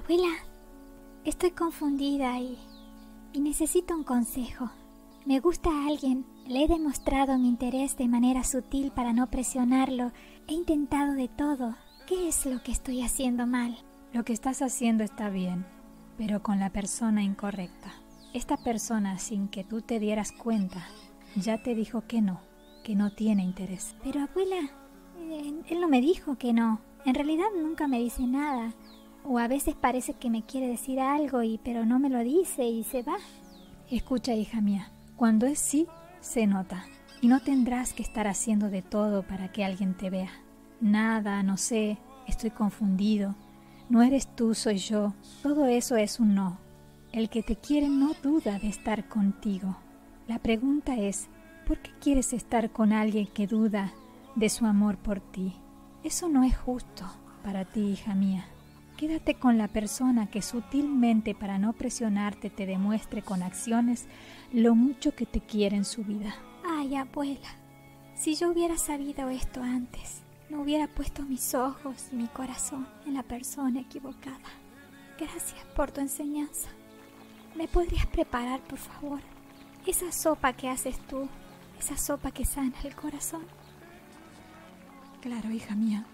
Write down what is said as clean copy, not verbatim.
Abuela, estoy confundida y necesito un consejo. Me gusta a alguien, le he demostrado mi interés de manera sutil para no presionarlo. He intentado de todo. ¿Qué es lo que estoy haciendo mal? Lo que estás haciendo está bien, pero con la persona incorrecta. Esta persona, sin que tú te dieras cuenta, ya te dijo que no tiene interés. Pero abuela, él no me dijo que no. En realidad nunca me dice nada. O a veces parece que me quiere decir algo, pero no me lo dice y se va. Escucha, hija mía, cuando es sí, se nota. Y no tendrás que estar haciendo de todo para que alguien te vea. Nada, no sé, estoy confundido. No eres tú, soy yo. Todo eso es un no. El que te quiere no duda de estar contigo. La pregunta es, ¿por qué quieres estar con alguien que duda de su amor por ti? Eso no es justo para ti, hija mía. Quédate con la persona que sutilmente, para no presionarte, te demuestre con acciones lo mucho que te quiere en su vida. Ay, abuela, si yo hubiera sabido esto antes, no hubiera puesto mis ojos y mi corazón en la persona equivocada. Gracias por tu enseñanza. ¿Me podrías preparar, por favor, esa sopa que haces tú, esa sopa que sana el corazón? Claro, hija mía.